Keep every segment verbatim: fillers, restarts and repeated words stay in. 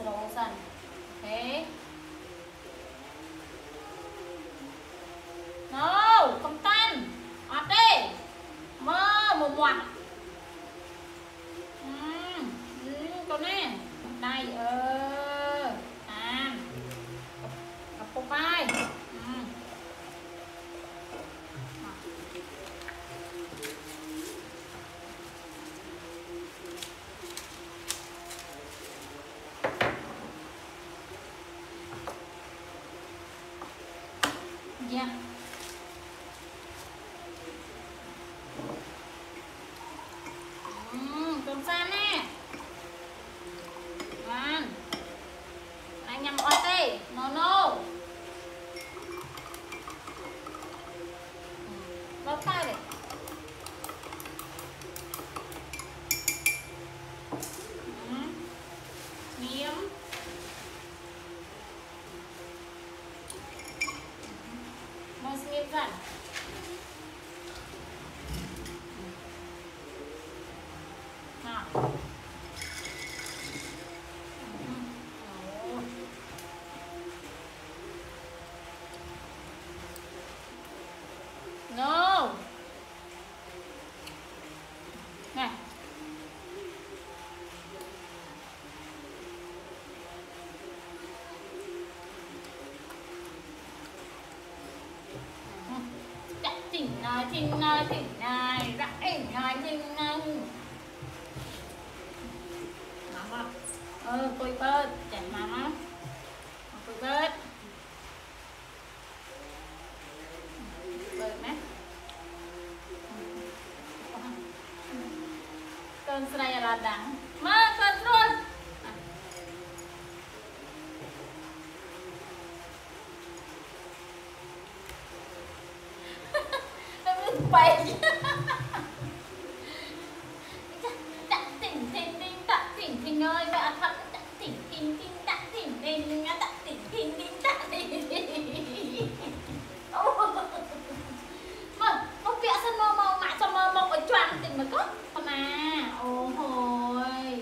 slow dần. Ok. No, không tan. Ọt đi. Mơ một ngoặt. Ừ, ừ, con nè. Đây, ơ. À. Cặp cục vai. Ừ. Yeah. Uhm, cơm san nè. Ngon. Anh nhầm ọt đi. No no. Bóp tay đi. Uhm. Miếng. Mau miếng dần. No. Này. Chặt chỉnh này, chỉnh này, chỉnh này, rắc ỉnh này, chỉnh này. Mama. Ờ, cùi bớt, chỉnh mama. Cùi bớt. Bớt nè. Con sợi là đắng. Mà con luôn. Bậy. Tặng tỉnh thình đinh tặng tỉnh thình ơi bà thật tặng tỉnh thình đinh tặng tỉnh đinh tặng tỉnh thình đinh tặng tỉnh đinh. Mà có vẽ sân mơ mơ mãi cho mơ mơ ở choàng tỉnh mà có con à. Ôi hồi.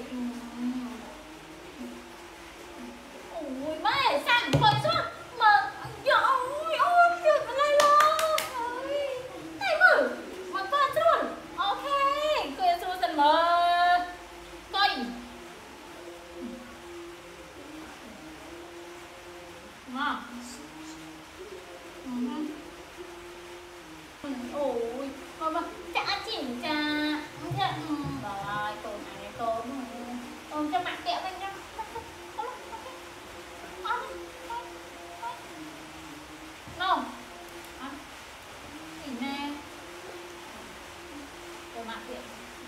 Ôi mày sang thôi xuống mà dạ ôi ôi chuyện này lo. Tay mơ mà con luôn. Ok cười xuống dần mơ coi. Ngon. Ôi mà mà chả chỉnh cha thế ừ rồi tôi này tôi tôi cho mặt kẹo lên cho no gì nè tôi mặt kẹo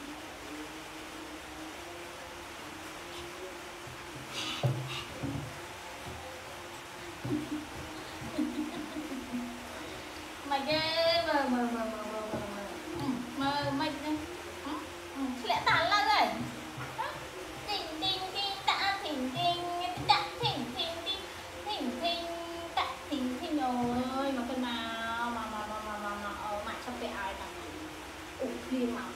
mày ghê mờ mờ mờ mờ mờ mờ mày lẽ tàn la rồi thỉnh thỉnh thỉnh tạ thỉnh thỉnh tạ thỉnh thỉnh thỉnh thỉnh thỉnh tạ thỉnh thỉnh ơi mà cái nào mà mà mà mà mà mà ở mặt trong cái ai này ủ kia mà